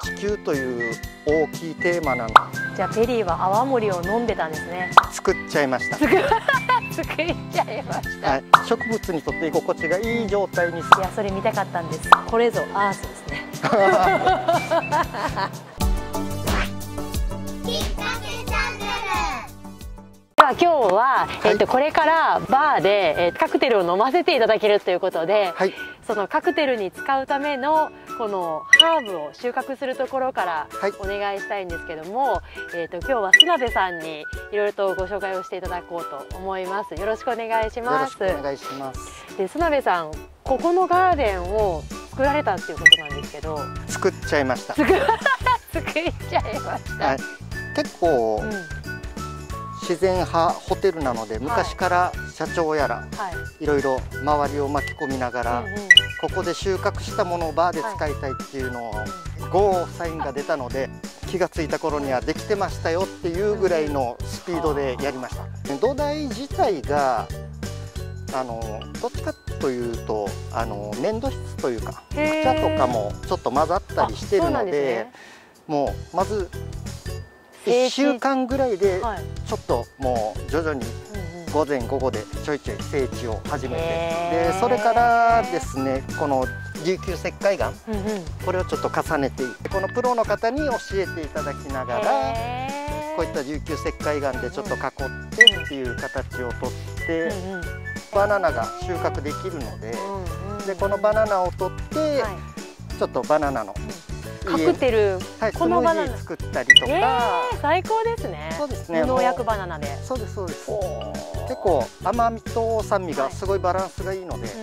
地球という大きいテーマなの。 じゃあペリーは泡盛を飲んでたんですね。 作っちゃいました。 作っちゃいました。 はい、植物にとって居心地がいい状態に。 いや、それ見たかったんです。これぞアースですね。では今日は、これからバーで、カクテルを飲ませていただけるということで、 はい、 そのカクテルに使うためのこのハーブを収穫するところからお願いしたいんですけども、今日は須鍋さんにいろいろとご紹介をしていただこうと思います。よろしくお願いします。 よろしくお願いします。 で、須鍋さん、ここのガーデンを作られたっていうことなんですけど、 作っちゃいました。 作っちゃいました。 はい、結構、自然派ホテルなので、昔から社長やら、いろいろ周りを巻き込みながら、ここで収穫したものをバーで使いたいっていうのをゴーサインが出たので、気がついた頃にはできてましたよっていうぐらいのスピードでやりました。土台自体がどっちかというと粘土質というか、くちゃとかもちょっと混ざったりしてるので、もうまず1週間ぐらいでちょっともう徐々に午前午後でちょいちょい整地を始めて、でそれからですね、この琉球石灰岩、これをちょっと重ねていって、このプロの方に教えていただきながら、こういった琉球石灰岩でちょっと囲ってっていう形をとって、バナナが収穫できるので、でこのバナナを取って、ちょっとバナナのカクテル、 このバナナ作ったりとか、 最高ですね。 そうですね。 無農薬バナナで。 そうですそうです。結構甘みと酸味がすごいバランスがいいので、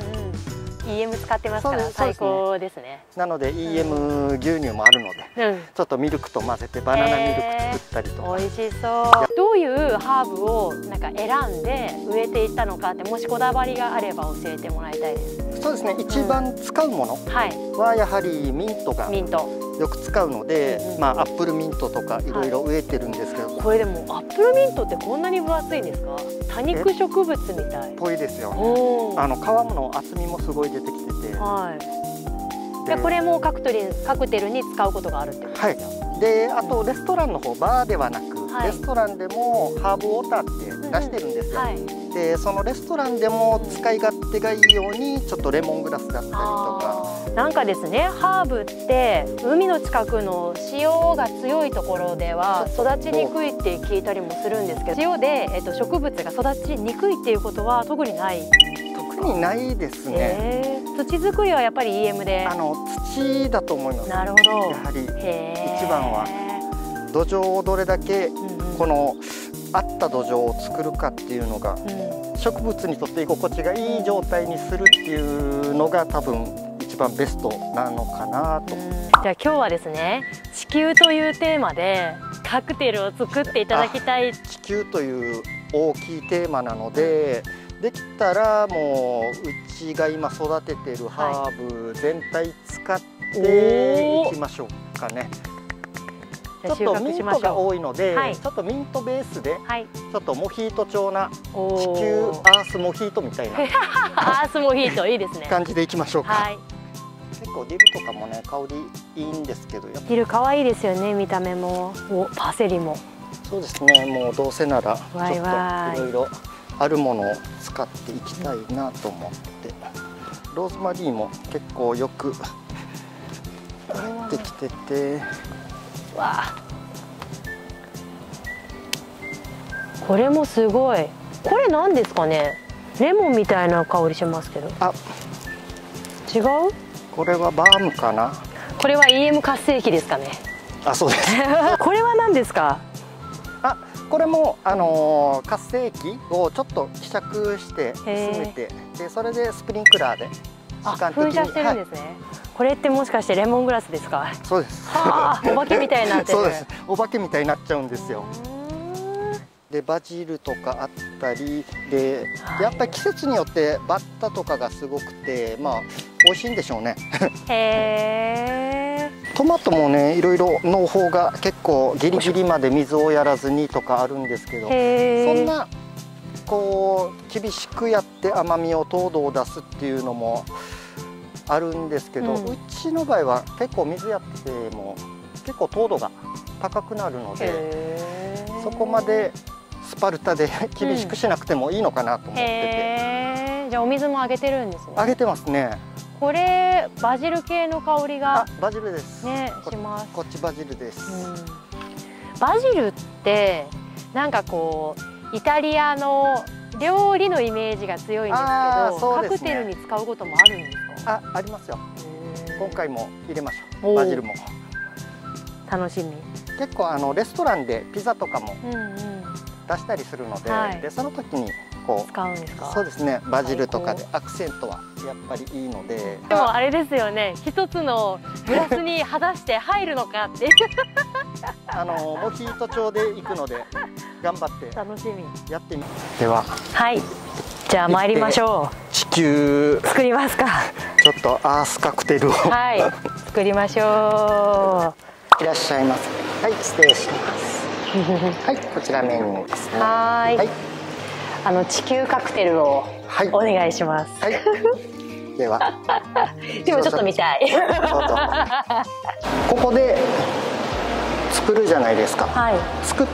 EM 使ってますから最高ですね。 なので EM 牛乳もあるので、ちょっとミルクと混ぜてバナナミルク作ったりとか。 美味しそう。どういうハーブをなんか選んで植えていったのかって、もしこだわりがあれば教えてもらいたいです。 そうですね。一番使うものはやはりミントがよく使うので、アップルミントとかいろいろ植えてるんですけど、 これでもアップルミントってこんなに分厚いんですか？多肉植物みたい。 ぽいですよね。皮の厚みもすごい出てきてて、 でこれもカクテルに使うことがあるってことですか？ で、あとレストランの方、バーではなく、レストランでもハーブウォーターって出してるんですよ。でそのレストランでも使い勝手がいいように、ちょっとレモングラスだったりとか。 なんかですね、ハーブって海の近くの潮が強いところでは育ちにくいって聞いたりもするんですけど、潮で、植物が育ちにくいっていうことは特にない？ 特にないですね。 土作りはやっぱり EM で土だと思います。 なるほど。 やはり一番は土壌をどれだけこの合った土壌を作るかっていうのが、植物にとって居心地がいい状態にするっていうのが多分一番ベストなのかなと。 じゃあ今日はですね、地球というテーマでカクテルを作っていただきたい。 地球という大きいテーマなので、できたらもううちが今育ててるハーブ全体使っていきましょうかね。ちょっとミントが多いので、ちょっとミントベースで、ちょっとモヒート調な地球アースモヒートみたいなアースモヒートいいですね。 感じでいきましょうか。結構ディルとかもね、香りいいんですけど、 ディル可愛いですよね、見た目も。パセリも。 そうですね。もうどうせならちょっといろいろあるものを使っていきたいなと思って、ローズマリーも結構よく入ってきてて。 これもすごい。これ何ですかね？レモンみたいな香りしますけど。違う？ これはバームかな。 これは EM 活性器ですかね。 そうです。 これは何ですか？ これも活性器をちょっと希釈して薄めて、でそれでスプリンクラーで噴射してるんですね。これってもしかしてレモングラスですか？ そうです。 お化けみたいになってる。 そうです。お化けみたいになっちゃうんですよ。でバジルとかあったりで、やっぱり季節によってバッタとかがすごくて、美味しいんでしょうね。トマトもね、いろいろ農法が結構ギリギリまで水をやらずにとかあるんですけど、そんなこう厳しくやって甘みを糖度を出すっていうのもあるんですけど、うちの場合は結構水やっても結構糖度が高くなるので、そこまでスパルタで厳しくしなくてもいいのかなと思ってて、 じゃあお水もあげてるんですね。 あげてますね。 これバジル系の香りがバジルですねします。 こっちバジルです。 バジルってなんかこうイタリアの料理のイメージが強いんですけど、カクテルに使うこともあるんですか？ ありますよ。今回も入れましょう。バジルも楽しみ。 結構レストランでピザとかも出したりするので、でその時にこう使うんですか？ そうですね。バジルとかでアクセントはやっぱりいいので。 でもあれですよね。一つのグラスに果たして入るのかってモヒート調で行くので頑張って楽しみやってみます。では、 はい。じゃあ参りましょう。 地球作りますか。 ちょっとアースカクテルをはい作りましょう。いらっしゃいませ。はい失礼します。はいこちらメニューですね。 はい。地球カクテルをお願いします。 はい。では。 でもちょっと見たい。 ここで作るじゃないですか。はい、作って、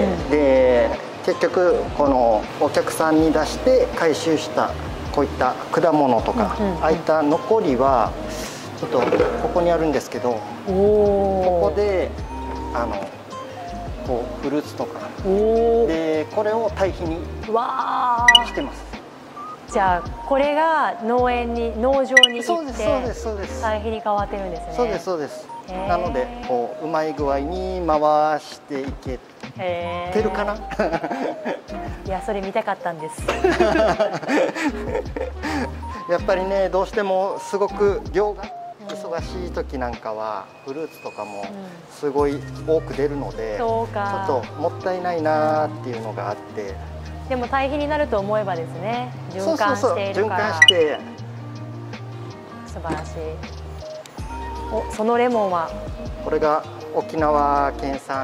で結局このお客さんに出して回収したこういった果物とか、ああいった残りはちょっとここにあるんですけど、ここでこうフルーツとかでこれを堆肥にしてます。 じゃあこれが農場に行って堆肥に変わってるんですね。 そうですそうです。なのでこううまい具合に回していけてるかな。 いやそれ見たかったんです。 やっぱりねどうしてもすごく量が忙しい時なんかはフルーツとかもすごい多く出るので、ちょっともったいないなっていうのがあって。 でも堆肥になると思えばですね、循環しているから。 循環して素晴らしい。そのレモンはこれが沖縄県産、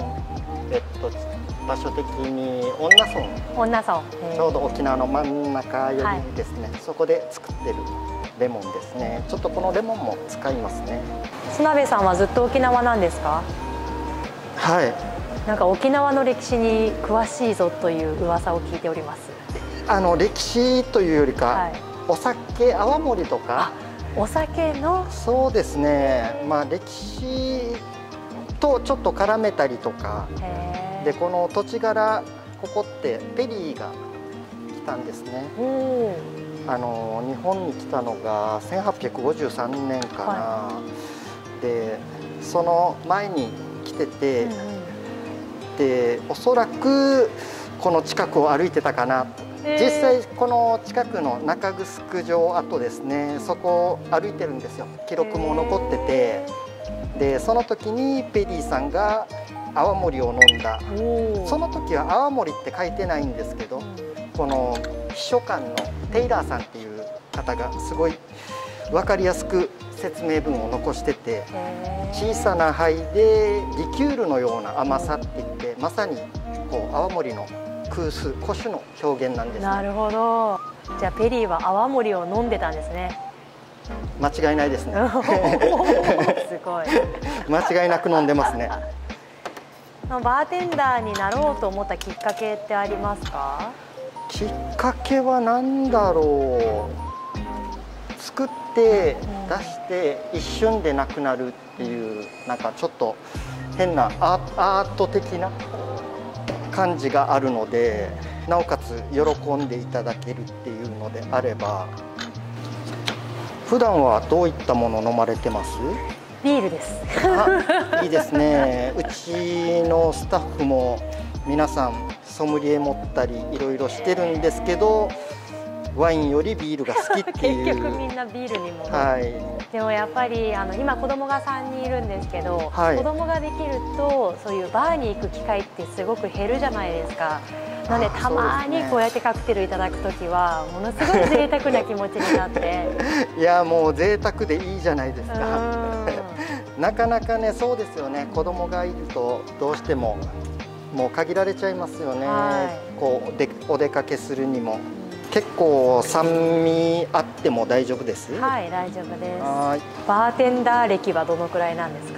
場所的に恩納村、ちょうど沖縄の真ん中よりですね、そこで作ってるレモンですね。ちょっとこのレモンも使いますね。 須鍋さんはずっと沖縄なんですか？ はい。 なんか沖縄の歴史に詳しいぞという噂を聞いております。 歴史というよりか、お酒泡盛とか。 お酒のそうですね。まあ歴史とちょっと絡めたりとか。でこの土地柄ここってペリーが来たんですね。日本に来たのが1853年かな。でその前に来てて。でおそらくこの近くを歩いてたかなと。実際この近くの中城城跡ですね、そこを歩いてるんですよ。記録も残ってて、でその時にペリーさんが泡盛を飲んだ。その時は泡盛って書いてないんですけど、この秘書官のテイラーさんっていう方がすごい分かりやすく説明文を残してて、小さな灰でリキュールのような甘さって言って、まさにこう泡盛の空数古酒の表現なんですね。 なるほど。じゃあペリーは泡盛を飲んでたんですね。 間違いないですね。 すごい。 間違いなく飲んでますね。 バーテンダーになろうと思ったきっかけってありますか？ きっかけは何だろう。作って出して一瞬でなくなるっていう、なんかちょっと変なアート的な感じがあるので、なおかつ喜んでいただけるっていうのであれば。普段はどういったもの飲まれてます？ ビールです。 いいですね。うちのスタッフも皆さんソムリエ持ったりいろいろしてるんですけど、ワインよりビールが好きっていう。 結局みんなビールにも、でもやっぱり今子供が3人いるんですけど、子供ができるとそういうバーに行く機会ってすごく減るじゃないですか。なのでたまにこうやってカクテルいただくときはものすごい贅沢な気持ちになっていやもう贅沢でいいじゃないですか。なかなかね、そうですよね。子供がいるとどうしてももう限られちゃいますよね。こうお出かけするにも。結構酸味あっても大丈夫です？ はい、大丈夫です。バーテンダー歴はどのくらいなんですか？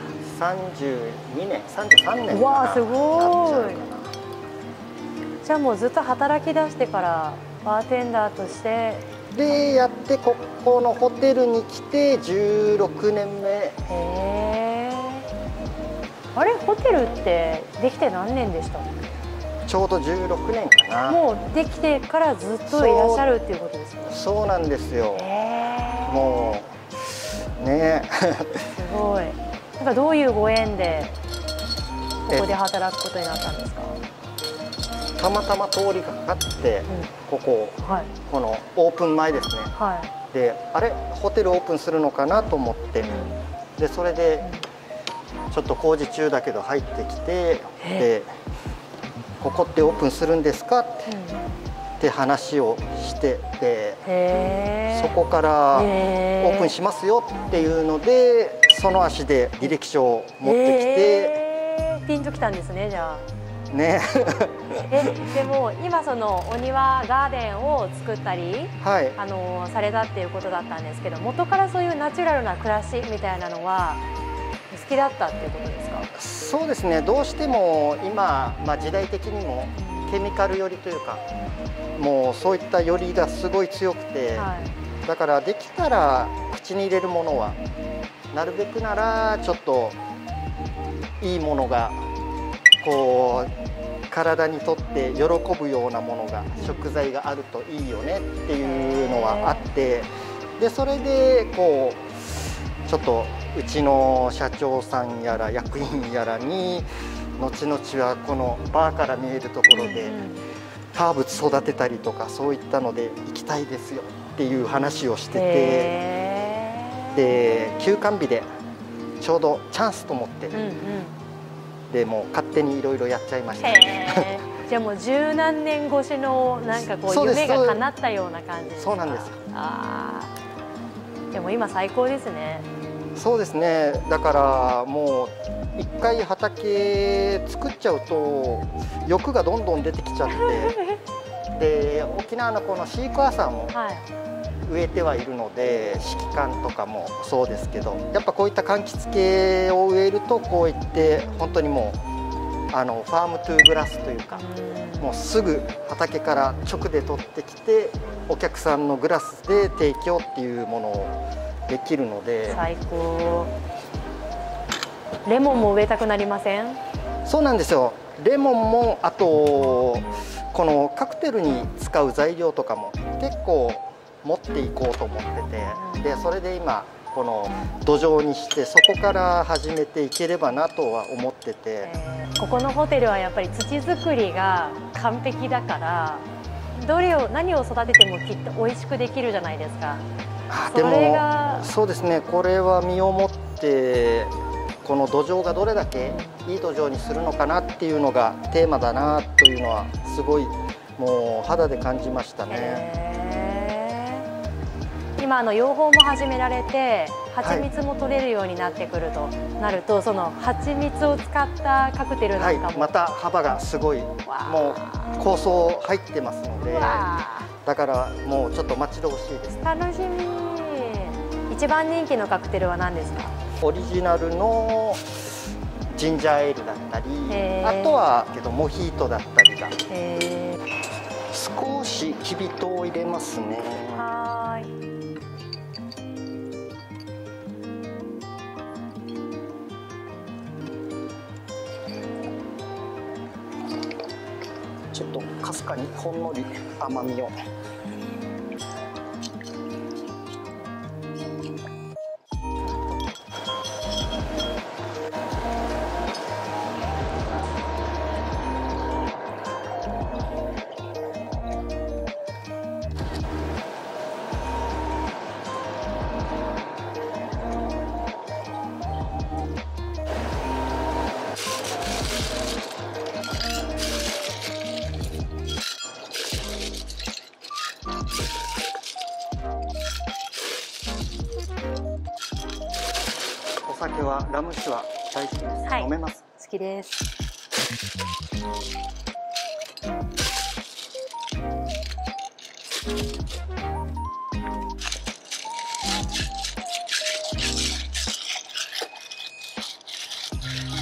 32年、33年かな。 わあ、すごい。じゃあもうずっと働き出してからバーテンダーとしてでやって、ここのホテルに来て16年目。へえ。あれ、ホテルってできて何年でした？ ちょうど16年かな。 もうできてからずっといらっしゃるっていうことですか？ そうなんですよ。もうねすごい。なんかどういうご縁でここで働くことになったんですか？ たまたま通りがかって、ここ、このオープン前ですね。で、あれホテルオープンするのかなと思って、でそれでちょっと工事中だけど入ってきて、でここってオープンするんですかって話をしてて、そこからオープンしますよっていうので、その足で履歴書を持ってきて、 ピンときたんですね。じゃあねでも今そのお庭ガーデンを作ったり、されたっていうことだったんですけど、元からそういうナチュラルな暮らしみたいなのは好きだったっていうことですか？ そうですね。どうしても今、時代的にもケミカル寄りというか、もうそういった寄りがすごい強くて、だからできたら口に入れるものはなるべくならちょっといいものがこう体にとって喜ぶようなものが、食材があるといいよねっていうのはあって、でそれでこうちょっとうちの社長さんやら役員やらに、後々はこのバーから見えるところでハーブ育てたりとか、そういったので行きたいですよっていう話をしてて、で休館日でちょうどチャンスと思って、でもう勝手にいろいろやっちゃいました。 じゃあもう十何年越しのなんかこう夢が叶ったような感じですか？ そうなんですよ。 でも今最高ですね。 そうですね。だからもう一回畑作っちゃうと欲がどんどん出てきちゃって、で沖縄のこのシークワーサーも植えてはいるので、四季柑とかもそうですけど、やっぱこういった柑橘系を植えると、こういって本当にもうファームトゥーグラスというか、もうすぐ畑から直で取ってきてお客さんのグラスで提供っていうものをできるので。 最高。レモンも植えたくなりません？ そうなんですよ。レモンも、あとこのカクテルに使う材料とかも結構持っていこうと思ってて、でそれで今この土壌にして、そこから始めていければなとは思ってて、 ここのホテルはやっぱり土作りが完璧だから、何を育ててもきっと美味しくできるじゃないですか。 でもそうですね、これは身をもってこの土壌がどれだけいい土壌にするのかなっていうのがテーマだなというのはすごいもう肌で感じましたね。 今養蜂も始められて、蜂蜜も取れるようになってくるとなると、その蜂蜜を使ったカクテルなんかも、 また幅がすごい、もう構想入ってますので、だからもうちょっと待ち遠しいです。 楽しみ。一番人気のカクテルは何ですか？ オリジナルのジンジャーエールだったり、あとはモヒートだったりが。少しきび糖を入れますね。 はい。 ちょっとかすかにほんのり甘みを。お酒はラム酒は大好きです。飲めます？ 好きです。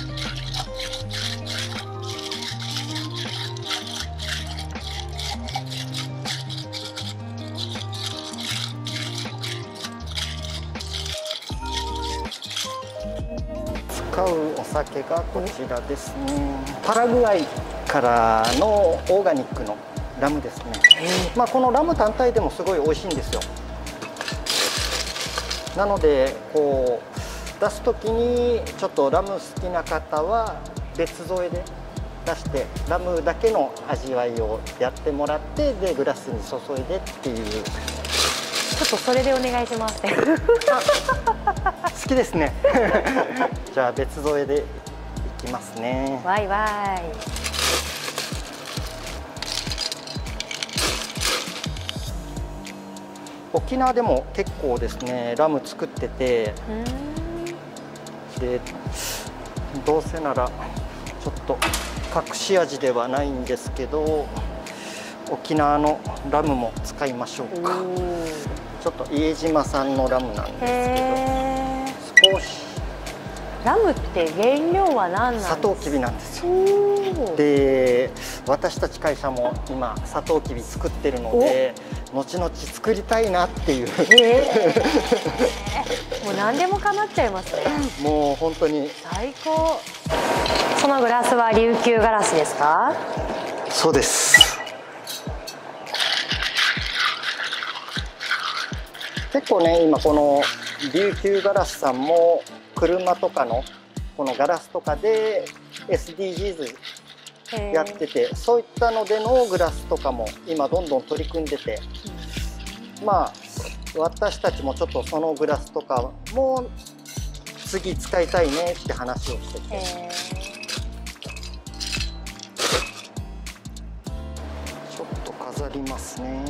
使うお酒がこちらですね。パラグアイからのオーガニックのラムですね。まあこのラム単体でもすごい美味しいんですよ。なのでこう出す時にちょっとラム好きな方は別添えで出してラムだけの味わいをやってもらって、でグラスに注いでっていう。 ちょっとそれでお願いします。 好きですね。じゃあ別添えでいきますね。 わいわい。 沖縄でも結構ですねラム作ってて、でどうせならちょっと隠し味ではないんですけど沖縄のラムも使いましょうか。ちょっと伊江島産のラムなんですけど、少しラムって原料は何なんですか？ サトウキビなんですよ。で私たち会社も今サトウキビ作ってるので後々作りたいなっていう、 もう何でも叶っちゃいますね。 もう本当に最高。そのグラスは琉球ガラスですか？ そうです。結構ね今この琉球ガラスさんも車とかのこのガラスとかで SDGs やってて、そういったのでのグラスとかも今どんどん取り組んでて、まあ私たちもちょっとそのグラスとかも次使いたいねって話をしてて、ちょっと飾りますね。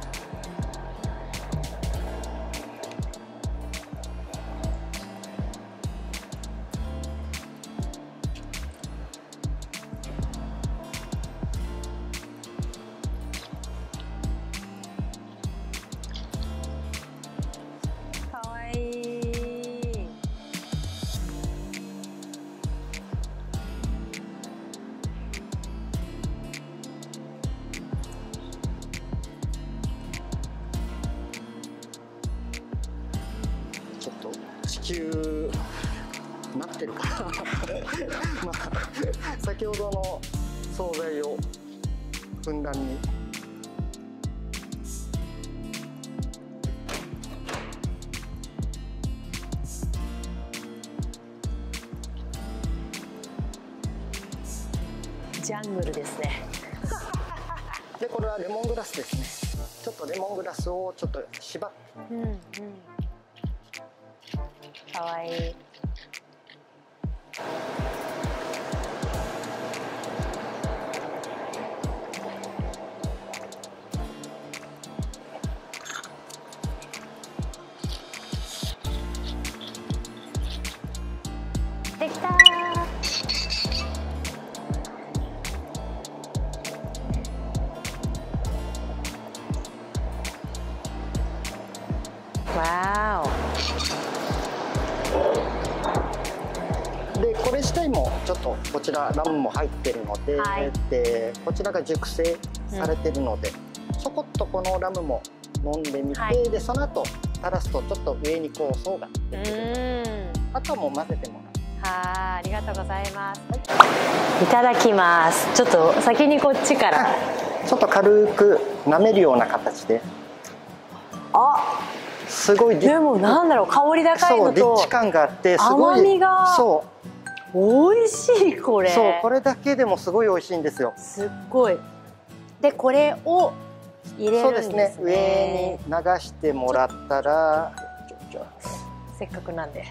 ちょっと地球なってるかな。まあ先ほどの惣菜をふんだんに。 ジャングルですね。 でこれはレモングラスですね。ちょっとレモングラスをちょっと縛って。 かわいい。できたー。わーお。 でこれ自体もちょっとこちらラムも入ってるので、でこちらが熟成されてるので、ちょこっとこのラムも飲んでみて、でその後垂らすとちょっと上にこう層が出てるので、あとはもう混ぜてもらう。 ありがとうございます。いただきます。ちょっと先にこっちから。 ちょっと軽く舐めるような形で。 あ、 すごい。 でもなんだろう、香り高いのとリッチ感があってすごい甘みが。 そう。 美味しいこれ。 そう、これだけでもすごい美味しいんですよ。 すっごい。でこれを入れるんですね。 そうですね。上に流してもらったら、 せっかくなんで。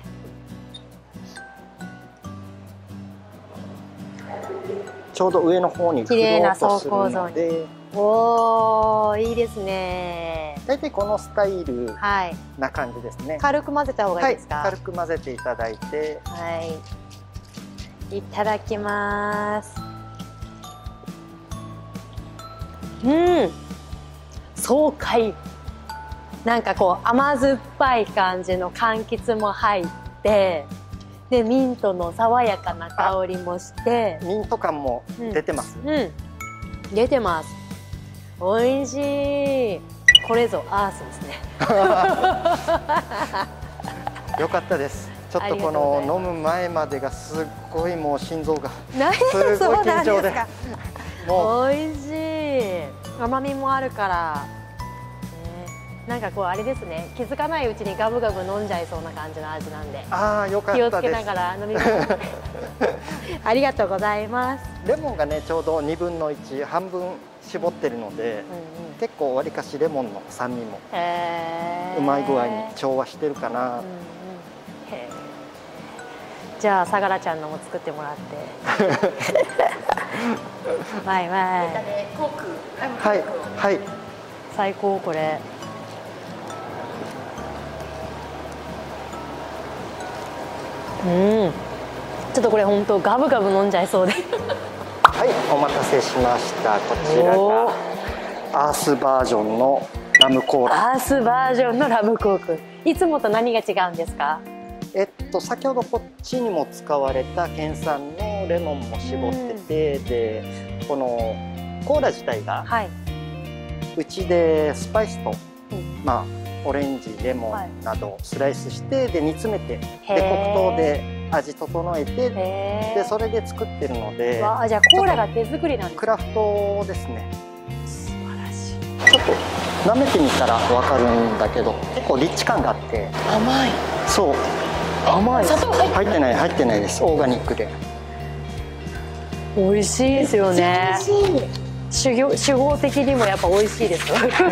ちょうど上の方に綺麗な層層構造に。おー、いいですね。 大体このスタイルな感じですね。 軽く混ぜた方がいいですか？ 軽く混ぜていただいて。 はい。いただきます。爽快。なんかこう甘酸っぱい感じの柑橘も入って、 でミントの爽やかな香りもして、 ミント感も出てます。 出てます。美味しい。これぞアースですね。 よかったです。ちょっとこの飲む前までがすっごいもう心臓がすごい緊張で。 もう美味しい。甘みもあるから。なんかこうあれですね、気づかないうちにガブガブ飲んじゃいそうな感じの味なんで、 ああよかったです。 気をつけながら飲みます。ありがとうございます。 レモンがねちょうど1/2半分絞ってるので、結構わりかしレモンの酸味もうまい具合に調和してるかな。 じゃあ相良ちゃんのも作ってもらって。バイバイ。 はいはい。 最高これ。ちょっとこれ本当ガブガブ飲んじゃいそうで。 はい、お待たせしました。こちらがアースバージョンのラムコーラ。 アースバージョンのラムコーク。いつもと何が違うんですか？ 先ほどこっちにも使われた県産のレモンも絞ってて、でこのコーラ自体が、うちでスパイスと、まあオレンジ、レモンなどスライスして、で煮詰めて、で黒糖で味整えて、でそれで作ってるので、 じゃあコーラが手作りなんですか？ クラフトですね。 素晴らしい。 ちょっと舐めてみたらわかるんだけど、結構リッチ感があって、 甘い。 そう。 甘い。砂糖入ってないです。オーガニックで。 美味しいですよね。主語的にもやっぱ美味しいです。美味し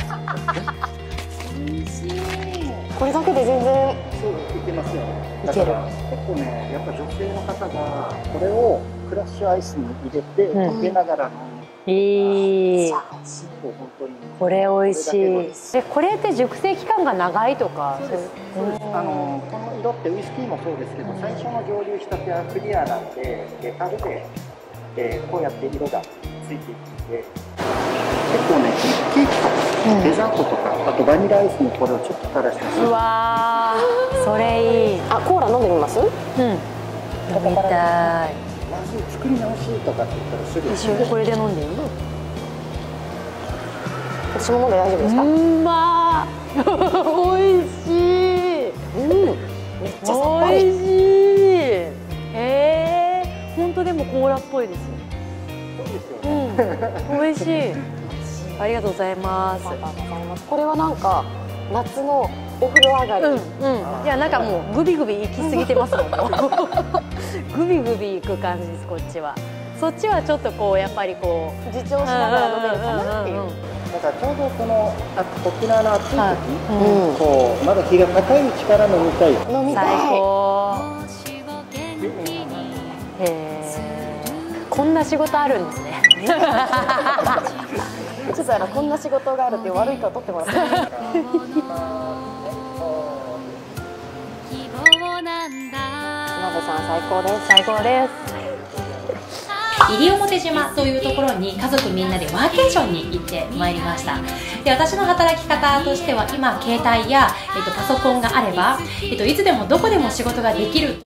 い。これだけで全然。 そういけますよ。 いける。 結構ね、やっぱ女性の方がこれをクラッシュアイスに入れて溶けながら飲む。これ美味しい。これって熟成期間が長いとか？そうです。この色ってウイスキーもそうですけど、最初の蒸留したてはクリアなんで、樽でこうやって色がついていって、結構ねケーキとかデザートとか、あとバニラアイスにこれをちょっと垂らしてます。うわー、それいい。 コーラ飲んでみます？飲みたい。 まず作り直しとかって言ったらすぐ一緒にこれで飲んでいい？ 私も飲んで大丈夫ですか？ まー美味しい。 めっちゃさっぱり。 美味しい。本当でもコーラっぽいです。 そうですよね。 美味しい。ありがとうございます。 これはなんか夏のお風呂上がり。 いやなんかもうグビグビ行き過ぎてますもん。グビグビ行く感じですこっちは。そっちはちょっとこうやっぱりこう自重しながら飲めるかなっていう。 だからちょうどこの沖縄の暑い時、こうまだ日が高いうちから飲みたい。 飲みたい。 最高。こんな仕事あるんですね。 ちょっとこんな仕事があるっていう悪い顔取ってもらって。なべさん最高です。 最高です。西表島というところに家族みんなでワーケーションに行ってまいりました。で、私の働き方としては今携帯や、パソコンがあれば、いつでもどこでも仕事ができる。